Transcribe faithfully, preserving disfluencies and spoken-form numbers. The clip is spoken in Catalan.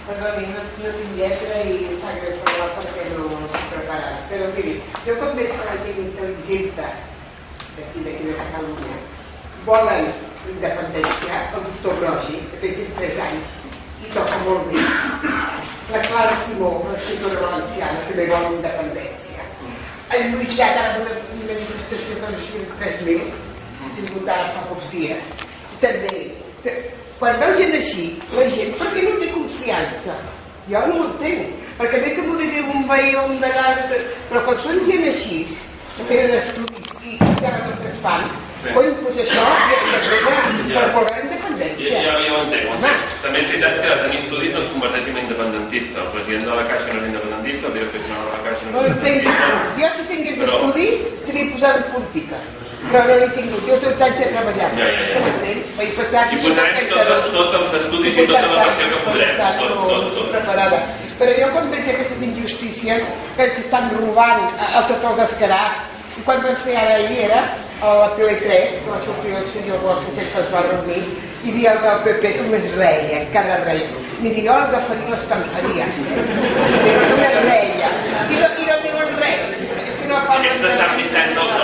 Perdoni, no tinc lletra i s'ha greu parlar perquè no s'ha preparat. Però miri, jo com veig que la gent intel·ligent d'aquí, d'aquí de Catalunya, volen independència, el doctor Brogi, que té cent tres anys i toca molt bé, la Clara Simó, l'escriptora valenciana, també vol independència. El Lluís Llach ara va una manifestació de les tres mil, sin votar fa pocs dies. També, quan veu gent així, la gent, per què no té confiança? Jo no ho entenc, perquè bé que m'ho digui un veí o un degà, però quan són gent així, que tenen estudis i saben el que es fan, coi, doncs això per voler independència. Ja ho entenc. També és veritat que tenir estudis no et converteix en independentista. El president de la Caixa no és independentista, el director general de la Caixa no és independentista. Jo si tingués estudis, estaria posada en política. Però no l'he tingut, jo els dotze anys he treballat. Ja, ja, ja. Vaig passar... I posarem tots els estudis i tota la passió que podrem. Tot, tot, tot. Però jo quan veig aquestes injustícies que estan robant a tot el descarat, i quan vam fer ara ahir era a la Tele tres, que va sortir el senyor Bosch que es va reunir, i hi havia el del P P que només reia, encara reia. M'hi diu, jo l'agafaria l'estamfaria. I només reia. I no diuen res. Aquests de Sant Vicent no els